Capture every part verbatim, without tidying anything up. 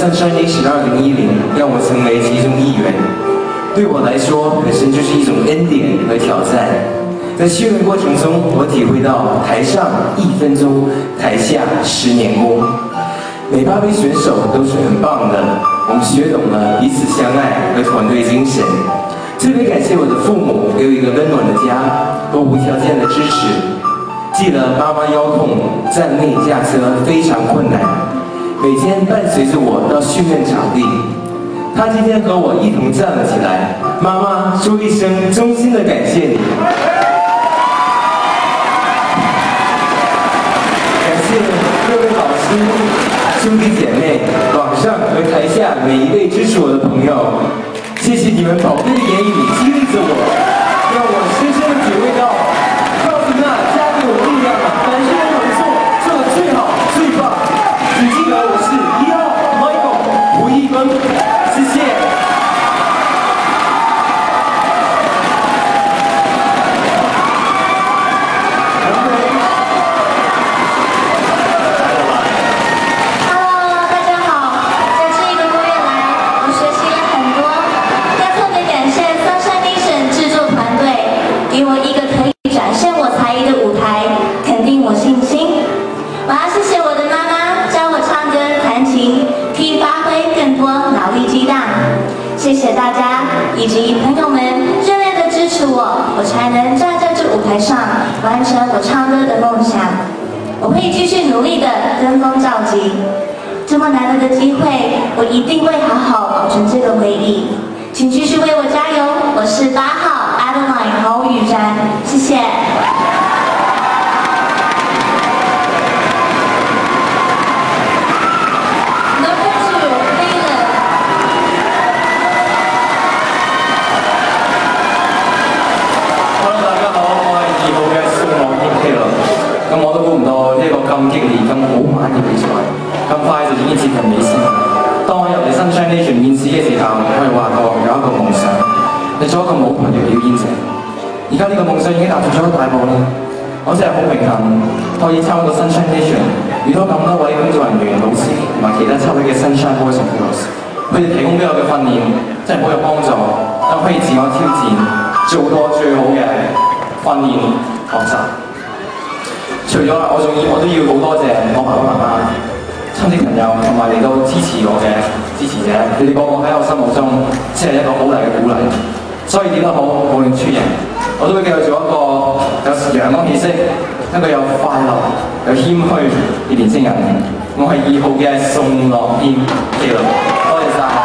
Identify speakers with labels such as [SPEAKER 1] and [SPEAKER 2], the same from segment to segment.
[SPEAKER 1] Sunshine Nation 二零一零让我成为其中一员，对我来说本身就是一种恩典和挑战。在训练过程中，我体会到台上一分钟，台下十年功。每八位选手都是很棒的，我们学懂了彼此相爱和团队精神。特别感谢我的父母给我一个温暖的家和无条件的支持。记得妈妈腰痛，站立驾车非常困难，每天伴随着我到训练场地。她今天和我一同站了起来，妈妈说一声衷心的感谢你。感谢各位老师、兄弟姐妹、网上和台下每一位支持我的朋友，谢谢你们宝贵的言语激励着我，让我深深的体会到告诉那加给我力量，感谢我做做的最好最棒。请记得我是一号 Michael 胡一峰，谢谢。
[SPEAKER 2] 谢谢大家以及朋友们热烈的支持我，我才能站在这舞台上完成我唱歌的梦想。我会继续努力的登峰造极，这么难得的机会，我一定会好好保存这个回忆。请继续为我加油！我是八号 Adeline 侯宇瞻，谢谢。
[SPEAKER 1] 咁我都估唔到呢個咁激烈、咁好玩嘅比賽，咁快就已經接近尾聲。當我入嚟 Sunshine Nation 面試嘅時候，我係話過有一個夢想，係做一個舞台嘅表演者。而家呢個夢想已經踏出咗一大步啦。我真係好榮幸可以參加到 Sunshine Nation，遇到咁多位工作人員、老師同埋其他七位嘅 Sunshine Boys and Girls， 佢哋提供俾我嘅訓練真係好有幫助，等可以自我挑戰，做到最好嘅訓練學習。除咗啦，我仲要我都要好多謝我爸爸媽媽、親戚朋友同埋嚟到支持我嘅支持者，你哋個個喺我心目中真係一個好大嘅鼓勵。所以點都好，無論輸贏，我都會繼續做一個有陽光氣息、一個有快樂、有謙虛嘅年青人。我係二號嘅宋樂謙紀律，多謝晒。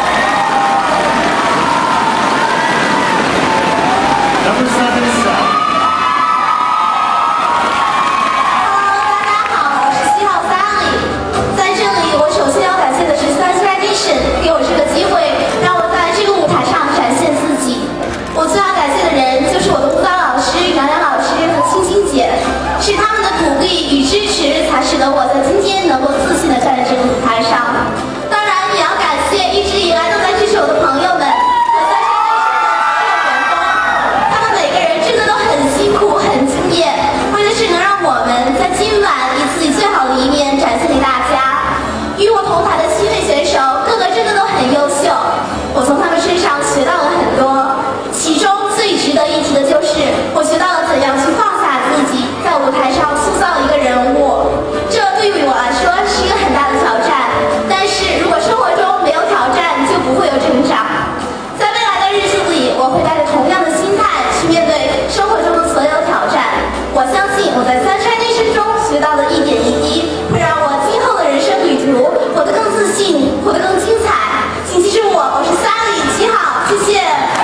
[SPEAKER 2] 是他们的鼓励与支持，才使得我在今天能够自信地站在这个舞台上。当然，也要感谢一直以来都在支持我的朋友们和在山内市的所有员工，他们每个人真的都很辛苦、很敬业，为的是能让我们在今晚以自己最好的一面展现给大家。与我同台的七位选手，个个真的都很优秀，我从他们身上学到了很多。其中最值得一提的就是，我学到了怎样去放下自己。在舞台上塑造一个人物，这对于我来说是一个很大的挑战。但是如果生活中没有挑战，就不会有成长。在未来的日子里，我会带着同样的心态去面对生活中的所有挑战。我相信我在Sunshine Nation中学到的一点一滴，会让我今后的人生旅途活得更自信，活得更精彩。请记住我，我是Sally七号，谢谢。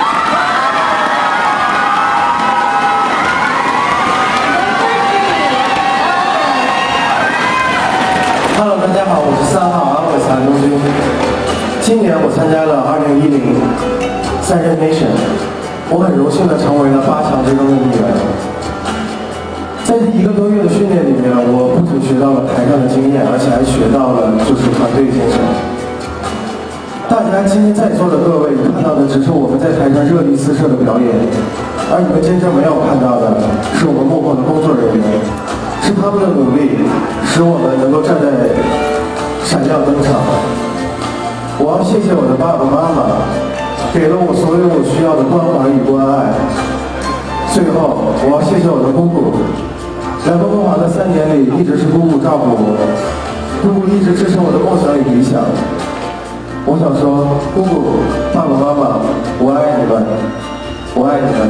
[SPEAKER 3] Hello， 大家好，我是三号阿伟残东君。今年我参加了二零一零Sunshine Nation，我很荣幸的成为了八强之中的一员。在这一个多月的训练里面，我不仅学到了台上的经验，而且还学到了就是团队精神。大家今天在座的各位看到的只是我们在台上热力四射的表演，而你们真正没有看到的是我们幕后的工作人员。是他们的努力，使我们能够站在闪亮登场。 我要谢谢我的爸爸妈妈，给了我所有我需要的关怀与关爱。最后，我要谢谢我的姑姑，在温哥华的三年里，一直是姑姑照顾我，姑姑一直支持我的梦想与理想。我想说，姑姑、爸爸妈妈，我爱你们，我爱你们。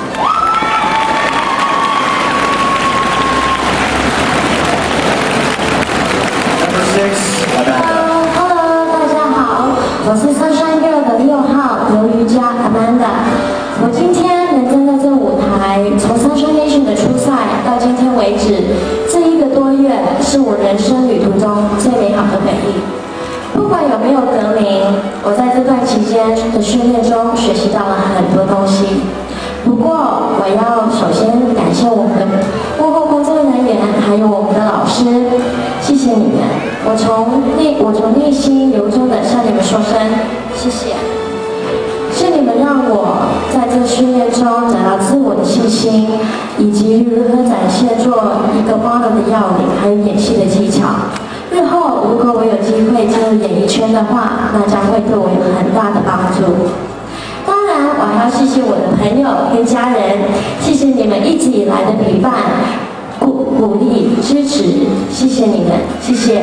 [SPEAKER 1] Number six,
[SPEAKER 4] Hello, Hello， 大家好，我是 Sunshine Girl 的六号刘瑜伽 Amanda。我今天能站在这舞台，从 Sunshine Nation 的初赛到今天为止，这一个多月是我人生旅途中最美好的回忆。不管有没有得名，我在这段期间的训练中学习到了很多东西。不过，我要首先感谢我们的幕后工作人员，还有我们的老师，谢谢你们。我从内我从内心由衷的向你们说声谢谢。是你们让我在这训练中找到自我的信心，以及如何展现做一个 model 的要领，还有演戏的技巧。日后如果我有机会进入演艺圈的话，那将会对我有很大的帮助。当然，我还要谢谢我的朋友跟家人，谢谢你们一直以来的陪伴、鼓鼓励、支持，谢谢你们，谢谢。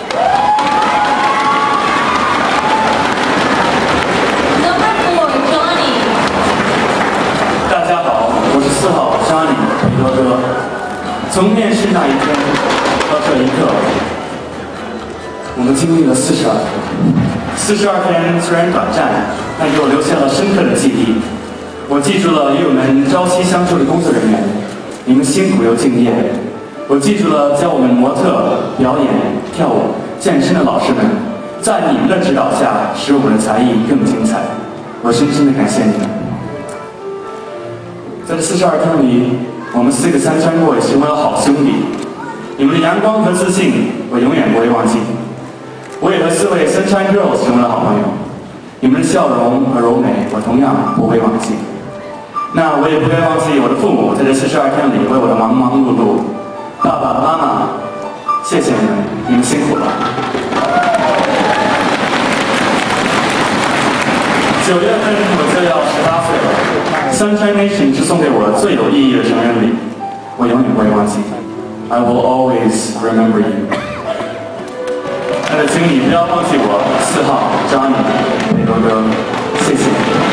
[SPEAKER 2] Number four, Johnny。
[SPEAKER 1] 大家好，我是四号 Johnny 裴多哥。从面试那一天到这一刻，我们经历了四十二天。四十二天虽然短暂，但给我留下了深刻的记忆。我记住了与我们朝夕相处的工作人员，你们辛苦又敬业。我记住了教我们模特、表演、跳舞、健身的老师们，在你们的指导下，使我们的才艺更精彩。我深深的感谢你们。在这四十二天里，我们四个Sunshine Boys成为了好兄弟。你们的阳光和自信，我永远不会忘记。我也和四位 Sunshine Girls 成为了好朋友，你们的笑容和柔美，我同样不会忘记。那我也不会忘记我的父母，在这四十二天里为我的忙忙碌碌。爸爸妈妈，谢谢你们，你们辛苦了。九月份我就要十八岁了 ，Sunshine Nation 是送给我最有意义的成人礼，我永远不会忘记。I will always remember you。那请你不要忘记我，四号 Johnny 裴多哥，谢谢。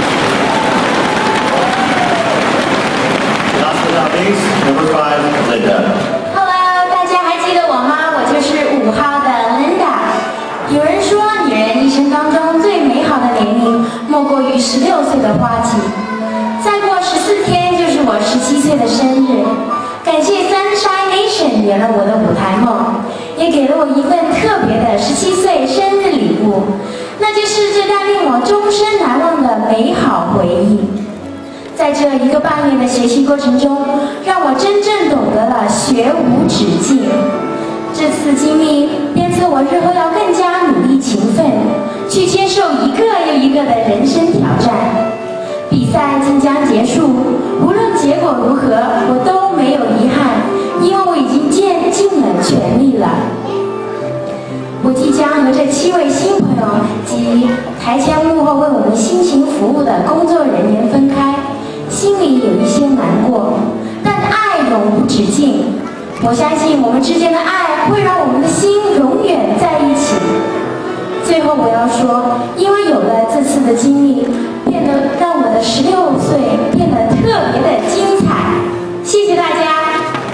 [SPEAKER 5] Last but not least, number five, Linda.
[SPEAKER 4] Hello， 大家还记得我吗？我就是五号的 Linda。有人说，女人一生当中最美好的年龄，莫过于十六岁的花季。再过十四天就是我十七岁的生日。感谢 Sunshine Nation 圆了我的舞台梦，也给了我一份特别的十七岁生日礼物，那就是这段令我终身难忘的美好回忆。在这一个半月的学习过程中，让我真正懂得了学无止境。这次经历鞭策我日后要更加努力勤奋，去接受一个又一个的人生挑战。比赛即将结束，无论结果如何，我都没有遗憾，因为我已经尽尽了全力了。我即将和这七位新朋友及台前幕后为我们辛勤服务的工作人员分开，心里有一些难过，但爱永无止境。我相信我们之间的爱会让我们的心永远在一起。最后我要说，因为有了这次的经历，变得让我的十六岁变得特别的精彩。谢谢大家。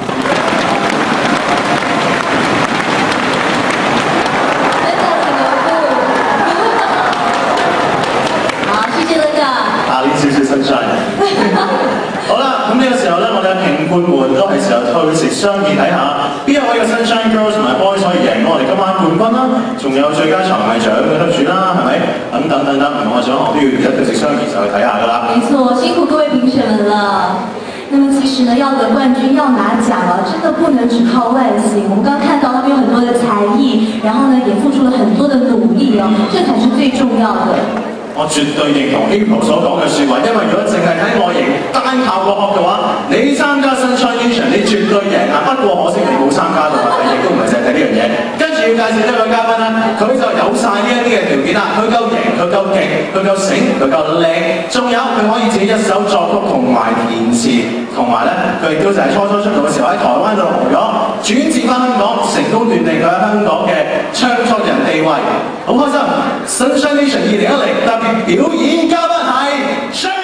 [SPEAKER 2] 好，謝謝你㗎。
[SPEAKER 5] 下年少少 sunshine。好啦，咁呢個時候咧，我哋嘅評判們都係時候退席商議睇下，邊一位嘅 Sunshine Girls 同埋 Boys 可以贏我哋今晚冠軍啦，仲有最佳長藝獎嘅得主啦，係咪？等等等等，唔同嘅獎項都要一退席商議就去睇下㗎啦。
[SPEAKER 2] 沒錯，辛苦各位評審們了。那麼其實呢，要得冠軍，要拿獎啊，真的不能只靠外形。我們剛剛看到他們有很多的才藝，然後呢，也付出了很多的努力哦，這才是最重要的。
[SPEAKER 5] 我絕對認同 April 所講嘅説話，因為如果淨係睇外形，單靠個殼嘅話，你參加 Sunshine Nation 你絕對贏啊！不過可惜你冇參加到啊，你亦都唔係淨係睇呢樣嘢。跟住要要介紹呢個嘉賓咧，佢就有晒呢一啲嘅條件啦，佢夠型，佢夠勁，佢夠醒，佢夠叻，仲有佢可以自己一手作曲同埋填詞，同埋咧佢亦都就係初初出道嘅時候喺台灣度紅咗，轉戰翻香港，成功斷定佢喺香港嘅唱作人地位。好開心 ，Sunshine Nation 二零一零特別表演嘉賓係。